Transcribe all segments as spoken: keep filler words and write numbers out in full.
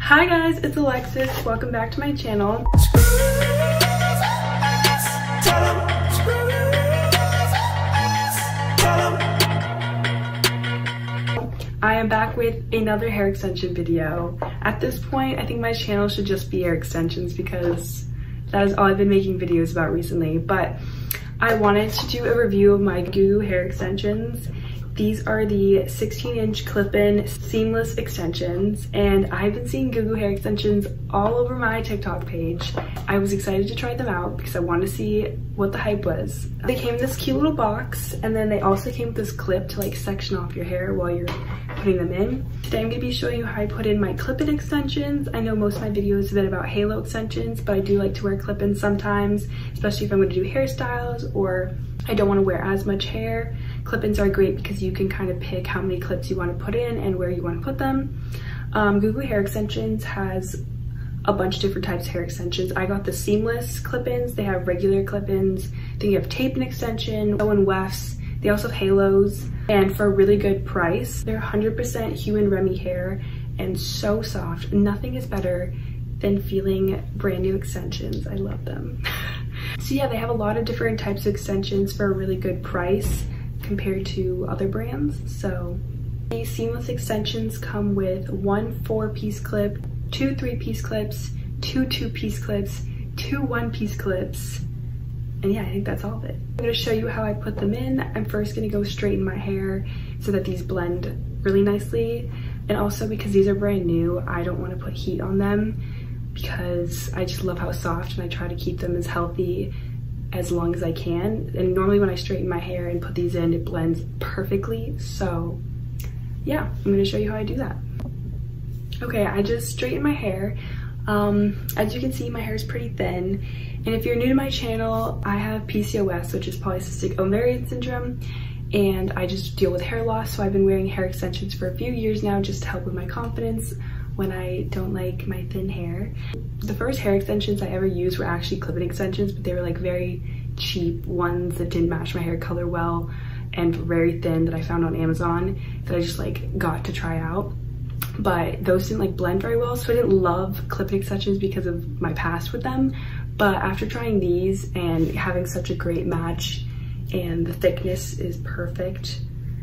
Hi guys, it's Alexis. Welcome back to my channel. I am back with another hair extension video. At this point, I think my channel should just be hair extensions because that is all I've been making videos about recently. But I wanted to do a review of my Goo Goo hair extensions. These are the sixteen inch clip-in seamless extensions, and I've been seeing Goo Goo hair extensions all over my TikTok page. I was excited to try them out because I wanted to see what the hype was. They came in this cute little box, and then they also came with this clip to like section off your hair while you're putting them in. Today I'm going to be showing you how I put in my clip-in extensions. I know most of my videos have been about halo extensions, but I do like to wear clip-ins sometimes, especially if I'm going to do hairstyles or I don't want to wear as much hair. Clip-ins are great because you can kind of pick how many clips you want to put in and where you want to put them. Um, Goo Goo hair extensions has a bunch of different types of hair extensions. I got the seamless clip-ins. They have regular clip-ins. Then you have tape and extension, bow and wefts. They also have halos, and for a really good price. They're one hundred percent human Remy hair and so soft. Nothing is better than feeling brand new extensions. I love them. So yeah, they have a lot of different types of extensions for a really good price compared to other brands. So these seamless extensions come with one four piece clip, two three piece clips, two two piece clips, two one piece clips, and yeah, I think that's all of it. I'm gonna show you how I put them in. I'm first gonna go straighten my hair so that these blend really nicely, and also because these are brand new, I don't want to put heat on them because I just love how soft and I try to keep them as healthy as long as I can. And normally when I straighten my hair and put these in, it blends perfectly. So yeah, I'm gonna show you how I do that. Okay, I just straightened my hair. Um, as you can see, my hair is pretty thin. And if you're new to my channel, I have P C O S, which is polycystic ovarian syndrome, and I just deal with hair loss. So I've been wearing hair extensions for a few years now just to help with my confidence when I don't like my thin hair. The first hair extensions I ever used were actually clip-in extensions, but they were like very cheap ones that didn't match my hair color well and very thin that I found on Amazon that I just like got to try out. But those didn't like blend very well, so I didn't love clip-in extensions because of my past with them. But after trying these and having such a great match and the thickness is perfect,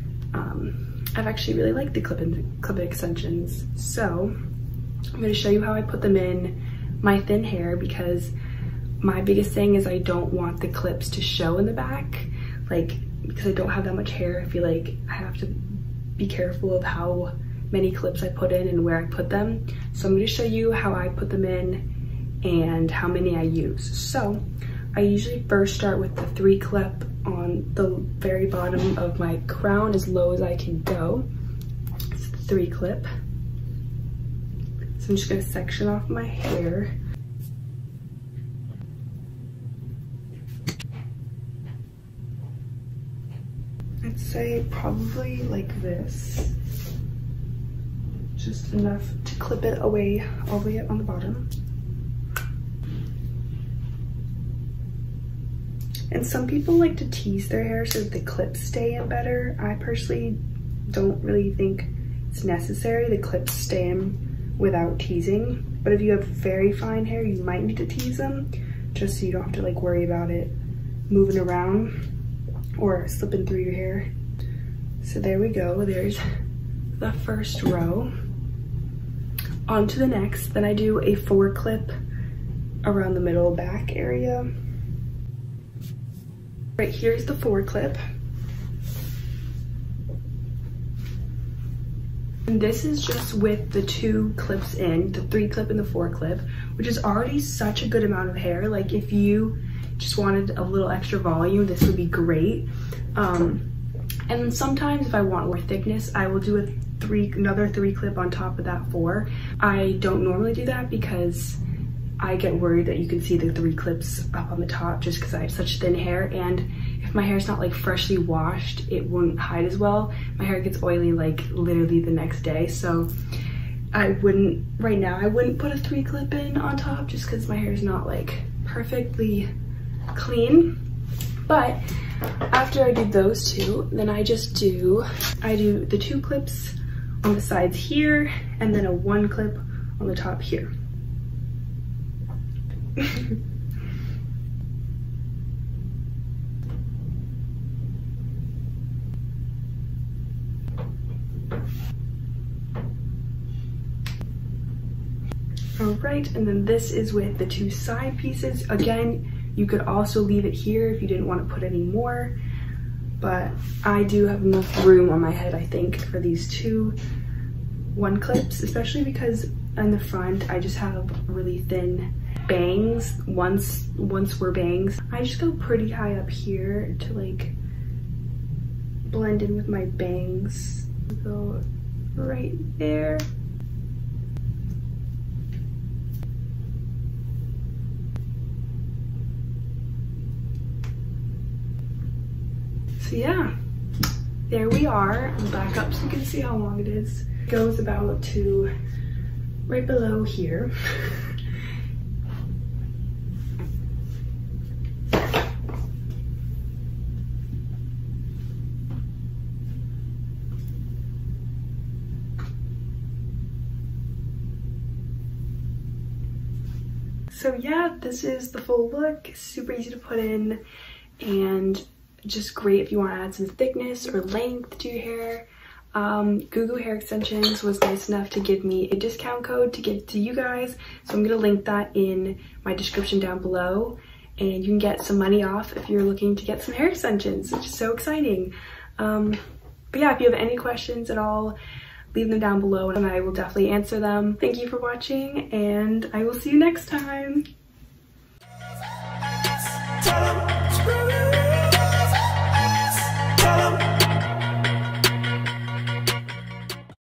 um, I've actually really liked the clip-in clip-in extensions. So I'm going to show you how I put them in my thin hair because my biggest thing is I don't want the clips to show in the back. Like, because I don't have that much hair, I feel like I have to be careful of how many clips I put in and where I put them. So I'm going to show you how I put them in and how many I use. So I usually first start with the three clip on the very bottom of my crown as low as I can go. It's the three clip. So I'm just gonna section off my hair. I'd say probably like this. Just enough to clip it away all the way on the bottom. And some people like to tease their hair so that the clips stay in better. I personally don't really think it's necessary. The clips stay in without teasing. But if you have very fine hair, you might need to tease them just so you don't have to like worry about it moving around or slipping through your hair. So there we go. There's the first row. On to the next. Then I do a four clip around the middle back area. Right, here's the four clip. And this is just with the two clips in, the three clip and the four clip, which is already such a good amount of hair. Like if you just wanted a little extra volume, this would be great. Um, and then sometimes if I want more thickness, I will do a three, another three clip on top of that four. I don't normally do that because I get worried that you can see the three clips up on the top just because I have such thin hair, and if my hair is not like freshly washed, it won't hide as well. My hair gets oily like literally the next day, so I wouldn't, right now, I wouldn't put a three clip in on top just because my hair is not like perfectly clean. But after I do those two, then I just do, I do the two clips on the sides here and then a one clip on the top here. All right, and then this is with the two side pieces. Again, you could also leave it here if you didn't want to put any more, but I do have enough room on my head, I think, for these two one clips, especially because on the front, I just have really thin bangs. Once, once were bangs. I just go pretty high up here to like blend in with my bangs. Go right there. So yeah, there we are. I'll back up so you can see how long it is. It goes about to right below here. So yeah, this is the full look. Super easy to put in and just great if you want to add some thickness or length to your hair. Um, Goo Goo Hair Extensions was nice enough to give me a discount code to give to you guys. So I'm going to link that in my description down below. And you can get some money off if you're looking to get some hair extensions, which is so exciting. Um, but yeah, if you have any questions at all, leave them down below and I will definitely answer them. Thank you for watching and I will see you next time.